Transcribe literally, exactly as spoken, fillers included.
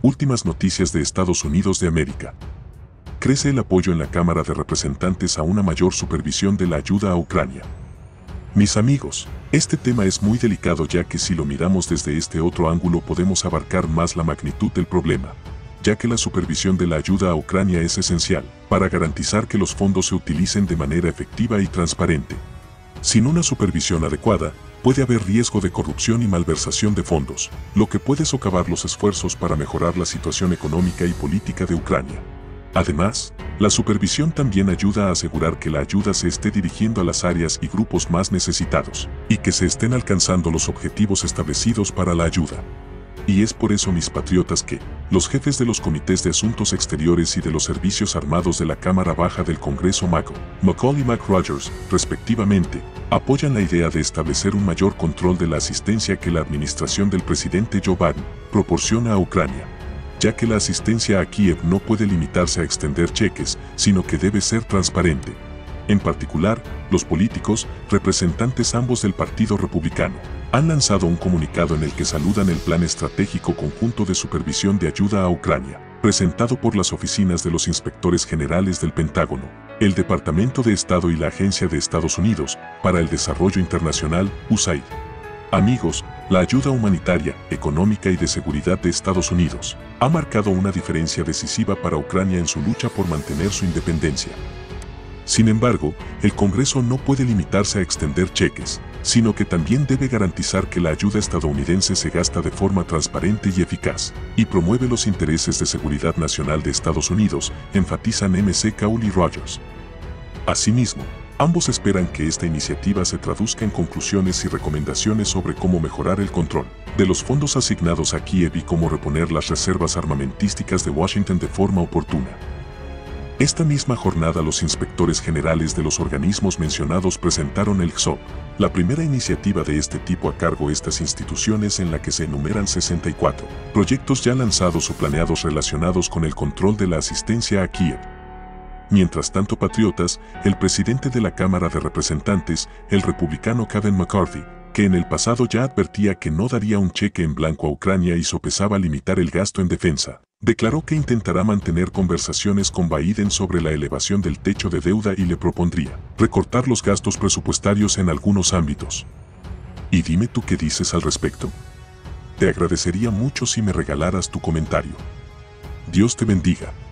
Últimas noticias de Estados Unidos de América. Crece el apoyo en la Cámara de Representantes a una mayor supervisión de la ayuda a Ucrania. Mis amigos, este tema es muy delicado ya que si lo miramos desde este otro ángulo podemos abarcar más la magnitud del problema, ya que la supervisión de la ayuda a Ucrania es esencial para garantizar que los fondos se utilicen de manera efectiva y transparente. Sin una supervisión adecuada, puede haber riesgo de corrupción y malversación de fondos, lo que puede socavar los esfuerzos para mejorar la situación económica y política de Ucrania. Además, la supervisión también ayuda a asegurar que la ayuda se esté dirigiendo a las áreas y grupos más necesitados, y que se estén alcanzando los objetivos establecidos para la ayuda. Y es por eso, mis patriotas, que los jefes de los comités de asuntos exteriores y de los servicios armados de la Cámara Baja del Congreso McCall, McCall y McRogers, respectivamente, apoyan la idea de establecer un mayor control de la asistencia que la administración del presidente Joe Biden proporciona a Ucrania, ya que la asistencia a Kiev no puede limitarse a extender cheques, sino que debe ser transparente. En particular, los políticos, representantes ambos del Partido Republicano, han lanzado un comunicado en el que saludan el Plan Estratégico Conjunto de Supervisión de Ayuda a Ucrania, presentado por las oficinas de los Inspectores Generales del Pentágono, el Departamento de Estado y la Agencia de Estados Unidos para el Desarrollo Internacional, U S A I D. Amigos, la ayuda humanitaria, económica y de seguridad de Estados Unidos ha marcado una diferencia decisiva para Ucrania en su lucha por mantener su independencia. Sin embargo, el Congreso no puede limitarse a extender cheques, sino que también debe garantizar que la ayuda estadounidense se gasta de forma transparente y eficaz, y promueve los intereses de seguridad nacional de Estados Unidos, enfatizan M C Cowell y Rogers. Asimismo, ambos esperan que esta iniciativa se traduzca en conclusiones y recomendaciones sobre cómo mejorar el control de los fondos asignados a Kiev y cómo reponer las reservas armamentísticas de Washington de forma oportuna. Esta misma jornada los inspectores generales de los organismos mencionados presentaron el G S O P, la primera iniciativa de este tipo a cargo de estas instituciones en la que se enumeran sesenta y cuatro proyectos ya lanzados o planeados relacionados con el control de la asistencia a Kiev. Mientras tanto, patriotas, el presidente de la Cámara de Representantes, el republicano Kevin McCarthy, que en el pasado ya advertía que no daría un cheque en blanco a Ucrania y sopesaba limitar el gasto en defensa, declaró que intentará mantener conversaciones con Biden sobre la elevación del techo de deuda y le propondría recortar los gastos presupuestarios en algunos ámbitos. Y dime tú qué dices al respecto. Te agradecería mucho si me regalaras tu comentario. Dios te bendiga.